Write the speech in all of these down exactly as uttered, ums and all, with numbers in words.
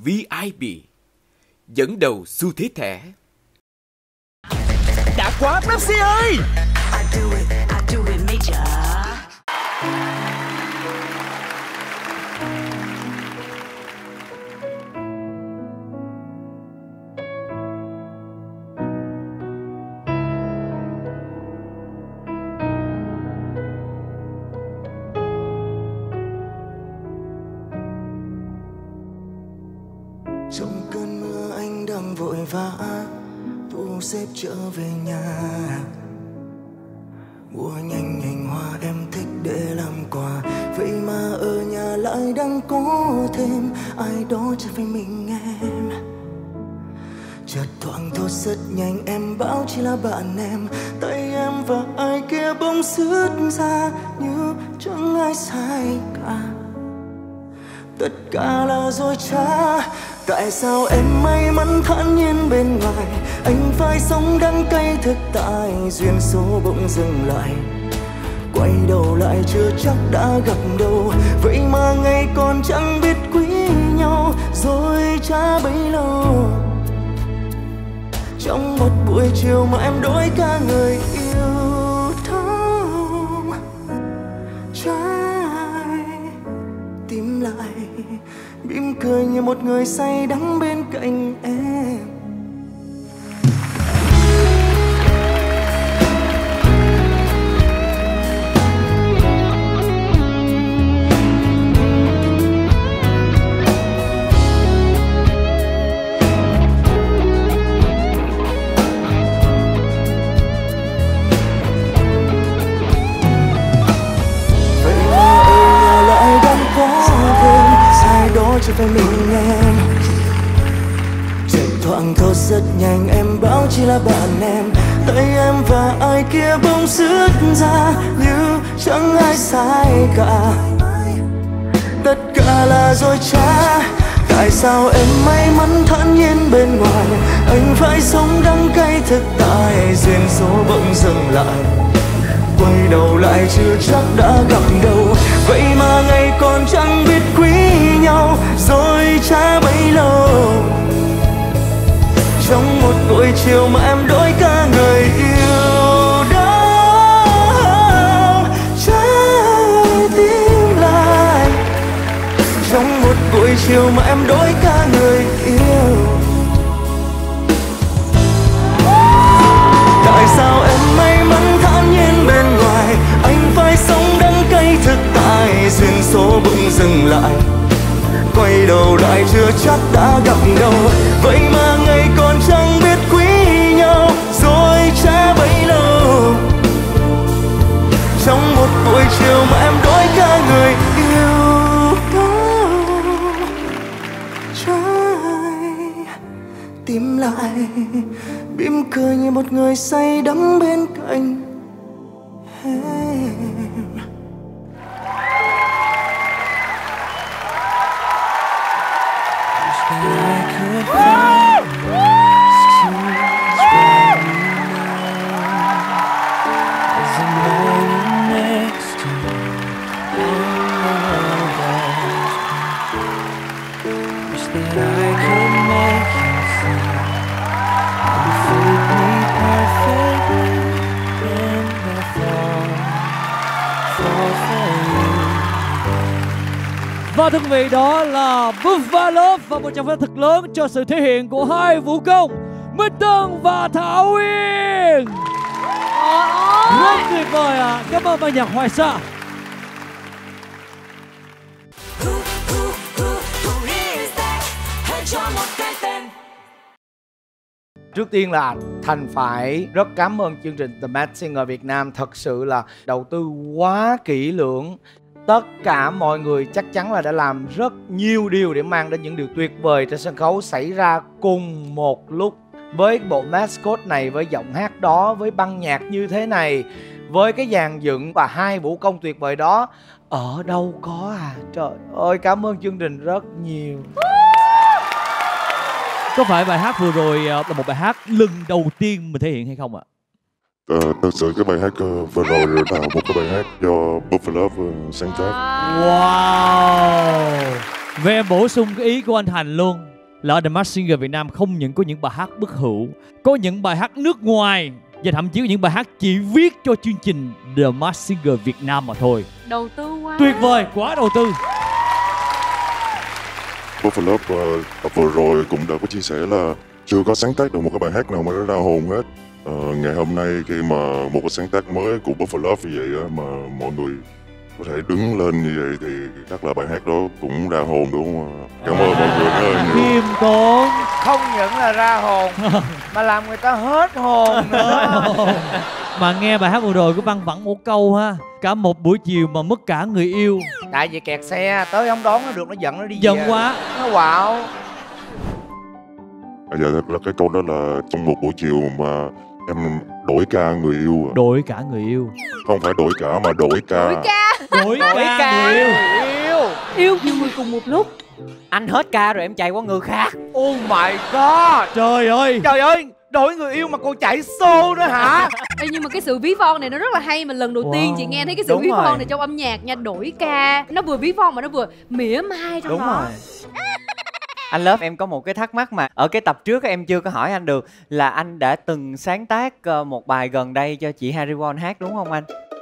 vi ai pi, dẫn đầu xu thế thẻ. Đã quá Pepsi ơi! Trong cơn mưa anh đang vội vã thu xếp trở về nhà, mua nhanh nhành hoa em thích để làm quà. Vậy mà ở nhà lại đang có thêm ai đó chẳng phải mình em. Chợt thoáng thốt rất nhanh em bảo chỉ là bạn em, tay em và ai kia bỗng sứt ra như chẳng ai sai cả. Tất cả là dối trá. Tại sao em may mắn thản nhiên bên ngoài, anh phải sống đắng cay thực tại. Duyên số bỗng dừng lại, quay đầu lại chưa chắc đã gặp đâu. Vậy mà ngày còn chẳng biết quý nhau, rồi trá bấy lâu. Trong một buổi chiều mà em đổi cả người yêu thương, trái tim lại mỉm cười như một người say đắm bên cạnh em. Chỉ phải mình em. Chợt thoáng thốt rất nhanh em bảo chỉ là bạn em, tay em và ai kia bỗng sứt ra như chẳng ai sai cả. Tất cả là dối trá. Tại sao em may mắn thản nhiên bên ngoài, anh phải sống đắng cay thực tại. Duyên số bỗng dừng lại, quay đầu lại chưa chắc đã gặp đâu. Vậy mà ngày còn chẳng biết quý nhau, rồi trá bấy lâu. Trong một buổi chiều mà em đổi cả người yêu đó, trái tim lại. Trong một buổi chiều mà em đổi cả người yêu. Tại sao em may mắn thản nhiên bên ngoài, anh phải sống đắng cay thực tại. Duyên số bỗng dừng lại, quay đầu lại chưa chắc đã gặp đâu. Vậy mà ngày còn chẳng biết quý nhau, rồi trá bấy lâu. Trong một buổi chiều mà em đổi cả người yêu đó, trái tim lại mỉm cười như một người say đắm bên cạnh em. Và thưa quý vị, đó là Buffalo và một tràng pháo thật lớn cho sự thể hiện của hai vũ công Minh Tân và Thảo Uyên. Rất tuyệt vời ạ. À. Cảm ơn ban nhạc Hoài Sa. Trước tiên là Thành phải rất cảm ơn chương trình The Masked Singer Việt Nam. Thật sự là đầu tư quá kỹ lưỡng. Tất cả mọi người chắc chắn là đã làm rất nhiều điều để mang đến những điều tuyệt vời trên sân khấu xảy ra cùng một lúc. Với bộ mascot này, với giọng hát đó, với băng nhạc như thế này, với cái dàn dựng và hai vũ công tuyệt vời đó, ở đâu có à. Trời ơi, cảm ơn chương trình rất nhiều. Có phải bài hát vừa rồi là một bài hát lần đầu tiên mình thể hiện hay không ạ? Ờ, thật sự cái bài hát uh, vừa rồi là một cái bài hát do Buffalo uh, sáng tác. Wow. Vậy em bổ sung cái ý của anh Thành luôn. là The Masked Singer Việt Nam không những có những bài hát bất hữu, có những bài hát nước ngoài và thậm chí có những bài hát chỉ viết cho chương trình The Masked Singer Việt Nam mà thôi. Đầu tư quá. Tuyệt vời, quá đầu tư. Buffalo uh, vừa rồi cũng đã có chia sẻ là chưa có sáng tác được một cái bài hát nào mà nó ra hồn hết. Ờ, ngày hôm nay khi mà một cái sáng tác mới của Buffalo như vậy á, mà mọi người có thể đứng lên như vậy thì chắc là bài hát đó cũng ra hồn đúng không ạ? Cảm ơn mọi người rất là nhiều. Khiêm tốn. Không những là ra hồn mà làm người ta hết hồn nữa. Mà nghe bài hát vừa rồi có văng vẳng một câu ha. Cả một buổi chiều mà mất cả người yêu. Tại vì kẹt xe, tới không đón nó được, nó giận nó đi Giận về. quá. Nó quạo. À, dạ, thật là cái câu đó là trong một buổi chiều mà em đổi ca người yêu. Đổi cả người yêu. Không phải đổi cả mà đổi ca. Đổi ca. Đổi ca người yêu. Yêu. Yêu nhiều người cùng một lúc. Anh hết ca rồi em chạy qua người khác. Oh my god. Trời ơi. Trời ơi, đổi người yêu mà còn chạy xô nữa hả? Ê, nhưng mà cái sự ví von này nó rất là hay. Mà lần đầu Wow. tiên chị nghe thấy cái sự Đúng ví rồi. von này trong âm nhạc nha. Đổi ca. Nó vừa ví von mà nó vừa mỉa mai trong Đúng đó. rồi. Anh Love, em có một cái thắc mắc mà ở cái tập trước em chưa có hỏi anh được, là anh đã từng sáng tác ờ, một bài gần đây cho chị Harry Won hát đúng không anh?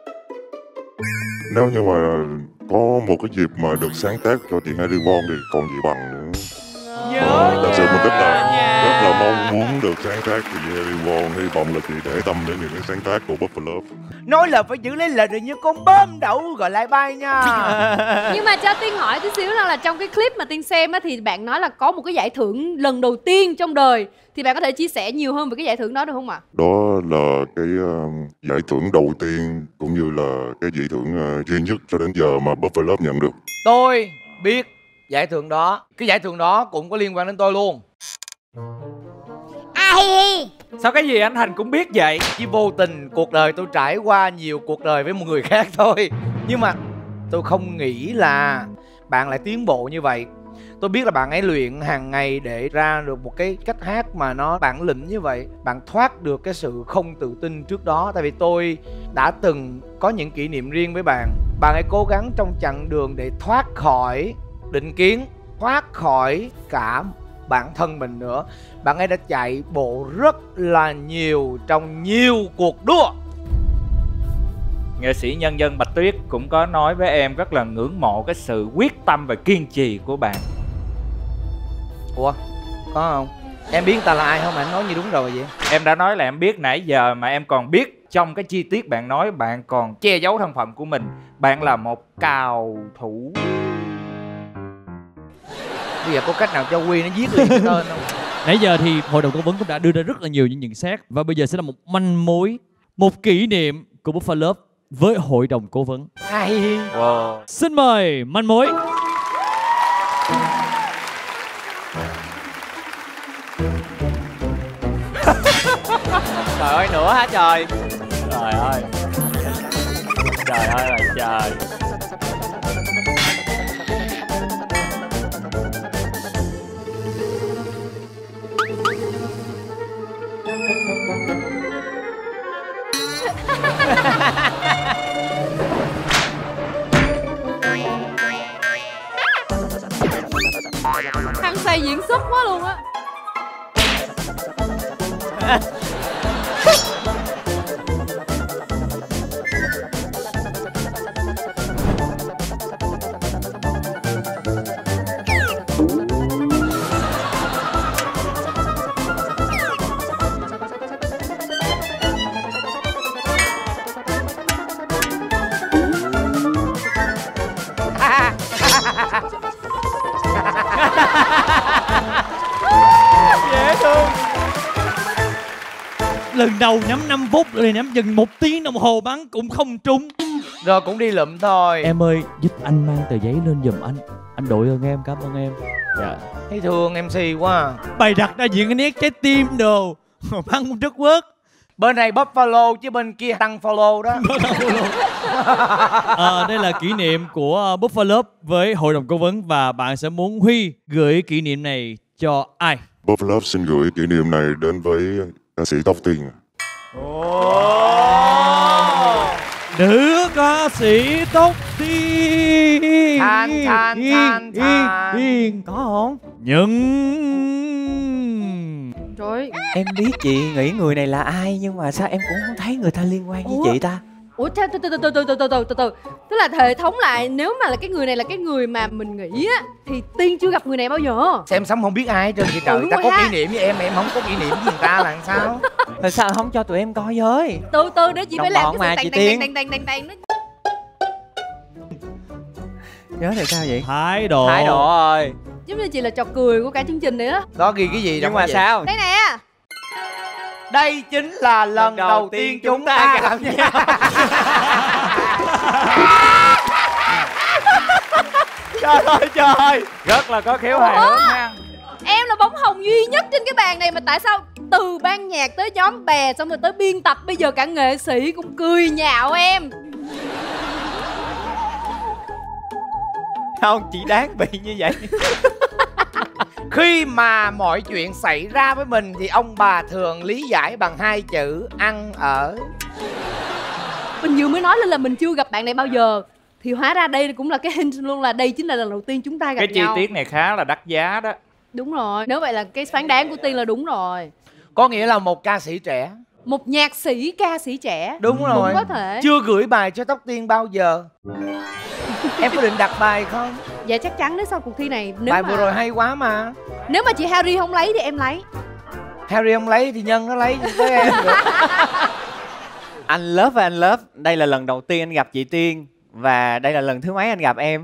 Nếu như mà có một cái dịp mà được sáng tác cho chị Harry Won thì còn gì bằng nữa. Nhớ Ờ, thật sự mình rất là nha. rất là mong muốn được sáng tác cho chị Harry Won. Hy vọng là chị để tâm đến những cái sáng tác của Buffalo. Nói là phải giữ lấy lời được như con bơm đậu gọi lại bay nha. Nhưng mà cho Tiên hỏi tí xíu là trong cái clip mà Tiên xem á, thì bạn nói là có một cái giải thưởng lần đầu tiên trong đời. Thì bạn có thể chia sẻ nhiều hơn về cái giải thưởng đó được không ạ? Đó là cái uh, giải thưởng đầu tiên cũng như là cái giải thưởng uh, duy nhất cho đến giờ mà Buffalo nhận được. Tôi biết giải thưởng đó. Cái giải thưởng đó cũng có liên quan đến tôi luôn. Sao cái gì anh Thành cũng biết vậy? Chỉ vô tình cuộc đời tôi trải qua nhiều cuộc đời với một người khác thôi. Nhưng mà tôi không nghĩ là bạn lại tiến bộ như vậy. Tôi biết là bạn ấy luyện hàng ngày để ra được một cái cách hát mà nó bản lĩnh như vậy. Bạn thoát được cái sự không tự tin trước đó. Tại vì tôi đã từng có những kỷ niệm riêng với bạn. Bạn ấy cố gắng trong chặng đường để thoát khỏi định kiến, thoát khỏi cả bản thân mình nữa. Bạn ấy đã chạy bộ rất là nhiều trong nhiều cuộc đua. Nghệ sĩ nhân dân Bạch Tuyết cũng có nói với em rất là ngưỡng mộ cái sự quyết tâm và kiên trì của bạn. Ủa, có không? Em biết ta là ai không mà anh nói như đúng rồi vậy? Em đã nói là em biết nãy giờ mà em còn biết trong cái chi tiết bạn nói bạn còn che giấu thân phận của mình. Bạn là một cào thủ. Bây giờ có cách nào cho Quy nó viết liền cái tên không? Nãy giờ thì hội đồng cố vấn cũng đã đưa ra rất là nhiều những nhận xét. Và bây giờ sẽ là một manh mối, một kỷ niệm của Buffalo với hội đồng cố vấn. Hay. Wow. Xin mời manh mối. Trời ơi, nữa hả trời? Trời ơi. Trời ơi là trời. Hăng say diễn xuất quá luôn á. Dễ thương. Lần đầu nhắm năm phút rồi nhắm chừng một tiếng đồng hồ bắn cũng không trúng. Rồi cũng đi lụm thôi. Em ơi, giúp anh mang tờ giấy lên giùm anh. Anh đội ơn em, cảm ơn em. Dạ. Thấy thương em xê quá à. Bày đặt ra diện cái nét trái tim đồ. Bắn rất quất. Bên này bóp follow chứ bên kia tăng follow đó. À, đây là kỷ niệm của Buffalo với hội đồng cố vấn. Và bạn sẽ muốn Huy gửi kỷ niệm này cho ai? Buffalo xin gửi kỷ niệm này đến với ca sĩ Tóc Tiên. Nữ ca sĩ Tóc Tiên. Than than than than. Yên. Có không? Nhưng Trời. Em biết chị nghĩ người này là ai, nhưng mà sao em cũng không thấy người ta liên quan với Ủa? chị ta. Ủa từ từ từ từ từ từ từ từ từ từ tức là hệ thống lại, nếu mà là cái người này là cái người mà mình nghĩ á thì Tiên chưa gặp người này bao giờ. Em sống không biết ai hết trơn chị trời. Ừ, Người ta đúng có rồi kỷ ha. niệm với em mà em không có kỷ niệm với người ta là làm sao? Tại sao không cho tụi em coi với? Từ từ để chị Đồng phải làm bọn mà, cái chị sự tàn Tiên. tàn tàn tàn tàn tàn. Nhớ thì sao vậy? thái độ. Thái độ ơi. Giống như chị là trò cười của cả chương trình đấy đó. Đó ghi cái gì Nhưng trong mà cái gì? sao? Đây nè. Đây chính là lần đầu tiên chúng ta gặp nhau. Trời ơi trời. Rất là có khéo hài hước ha. Em là bóng hồng duy nhất trên cái bàn này mà tại sao từ ban nhạc tới nhóm bè xong rồi tới biên tập, bây giờ cả nghệ sĩ cũng cười nhạo em. Không, chỉ đáng bị như vậy. Khi mà mọi chuyện xảy ra với mình thì ông bà thường lý giải bằng hai chữ ăn ở. Mình vừa mới nói lên là mình chưa gặp bạn này bao giờ, thì hóa ra đây cũng là cái hint luôn, là đây chính là lần đầu tiên chúng ta gặp Cái chi nhau. tiết này khá là đắt giá đó. Đúng rồi, nếu vậy là cái phán đoán của Tiên là đúng rồi. Có nghĩa là một ca sĩ trẻ. Một nhạc sĩ, ca sĩ trẻ. Đúng rồi. Cũng có thể. Chưa gửi bài cho Tóc Tiên bao giờ. Em có định đặt bài không? Dạ chắc chắn nếu sau cuộc thi này, nếu Bài mà vừa rồi hay quá mà. nếu mà chị Harry không lấy thì em lấy. Harry không lấy thì Nhân nó lấy với em được. Anh Love và anh Love, đây là lần đầu tiên anh gặp chị Tiên. Và đây là lần thứ mấy anh gặp em?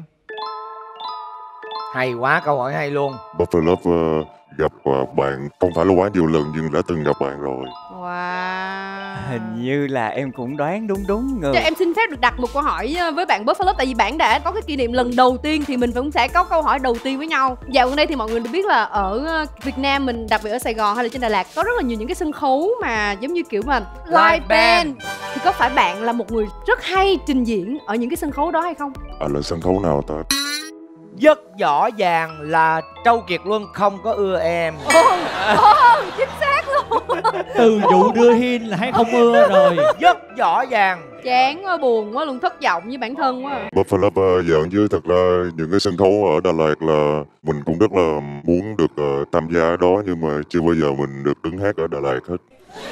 Hay quá, câu hỏi hay luôn. Buffalo uh, gặp uh, bạn không phải là quá nhiều lần nhưng đã từng gặp bạn rồi. Wow. Hình như là em cũng đoán đúng đúng người. Cho em xin phép được đặt một câu hỏi với bạn Buffalo, tại vì bạn đã có cái kỷ niệm lần đầu tiên thì mình cũng sẽ có câu hỏi đầu tiên với nhau. Dạo gần đây thì mọi người được biết là ở Việt Nam mình, đặc biệt ở Sài Gòn hay là trên Đà Lạt, có rất là nhiều những cái sân khấu mà giống như kiểu mà live, Live band. band. Thì có phải bạn là một người rất hay trình diễn ở những cái sân khấu đó hay không? À, là sân khấu nào ta? Rất rõ ràng là Châu Kiệt Luân không có ưa em. Ồ, ồ, chính xác luôn. Từ vụ đưa hin là hay không ưa rồi. Rất rõ ràng. Chán quá, buồn quá luôn, thất vọng với bản thân quá. Buffalo uh, dạng chứ thật ra những cái sân khấu ở Đà Lạt là mình cũng rất là muốn được uh, tham gia đó, nhưng mà chưa bao giờ mình được đứng hát ở Đà Lạt hết.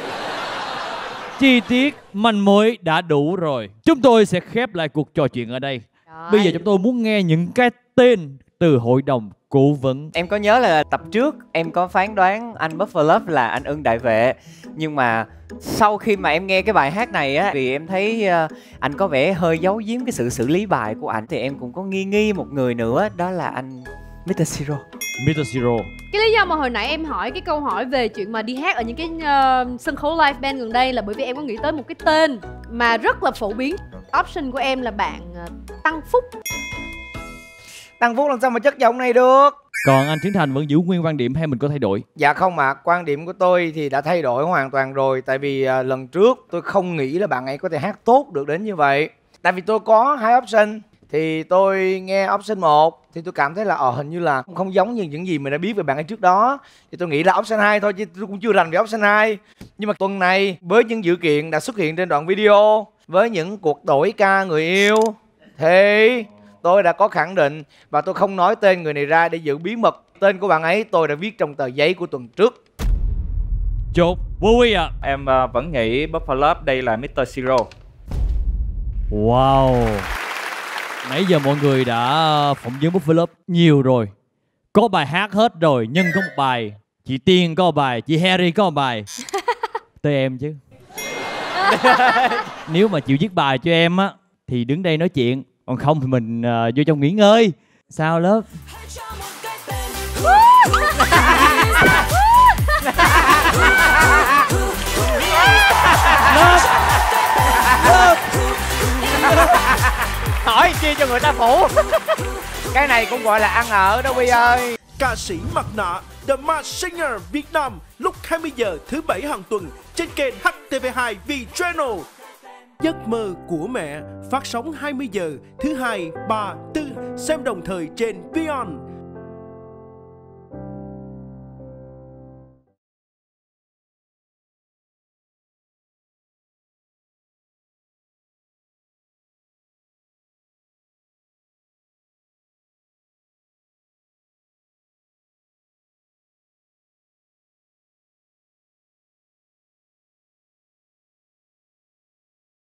Chi tiết manh mối đã đủ rồi. Chúng tôi sẽ khép lại cuộc trò chuyện ở đây. Trời. Bây giờ chúng tôi muốn nghe những cái tên từ hội đồng cố vấn. Em có nhớ là tập trước em có phán đoán anh Buffalo là anh Ưng Đại Vệ. Nhưng mà sau khi mà em nghe cái bài hát này á, vì em thấy uh, anh có vẻ hơi giấu giếm cái sự xử lý bài của ảnh, thì em cũng có nghi nghi một người nữa, đó là anh mít tơ Siro. mít tơ Siro. Cái lý do mà hồi nãy em hỏi cái câu hỏi về chuyện mà đi hát ở những cái uh, sân khấu live band gần đây là bởi vì em có nghĩ tới một cái tên mà rất là phổ biến. Option của em là bạn uh, Tăng Phúc. Tăng Phúc làm sao mà chất giọng này được? Còn anh Trấn Thành vẫn giữ nguyên quan điểm hay mình có thay đổi? Dạ không ạ, à. Quan điểm của tôi thì đã thay đổi hoàn toàn rồi. Tại vì uh, lần trước tôi không nghĩ là bạn ấy có thể hát tốt được đến như vậy. Tại vì tôi có hai option. Thì tôi nghe option một thì tôi cảm thấy là ờ hình như là không giống như những gì mình đã biết về bạn ấy trước đó. Thì tôi nghĩ là option hai thôi, chứ tôi cũng chưa rành về option hai. Nhưng mà tuần này với những dữ kiện đã xuất hiện trên đoạn video, với những cuộc đổi ca người yêu, thì tôi đã có khẳng định và tôi không nói tên người này ra để giữ bí mật. Tên của bạn ấy tôi đã viết trong tờ giấy của tuần trước. Chốt. Vui ạ. Em uh, vẫn nghĩ Buffalo đây là mít tơ Siro. Wow. Nãy giờ mọi người đã phỏng vấn Buffalo nhiều rồi. Có bài hát hết rồi. Nhân có một bài, chị Tiên có một bài, chị Harry có một bài. Tới em chứ. Nếu mà chịu viết bài cho em á thì đứng đây nói chuyện. Còn không thì mình uh, vô trong nghỉ ngơi. Sao Love? Love. Love. Hỏi chi cho người ta phủ. Cái này cũng gọi là ăn ở đó Huy ơi. Ca sĩ mặt nạ The Masked Singer Việt Nam lúc hai mươi giờ thứ bảy hàng tuần trên kênh H T V hai V-Channel. Giấc mơ của mẹ phát sóng hai mươi giờ thứ hai, ba, tư, xem đồng thời trên Vion.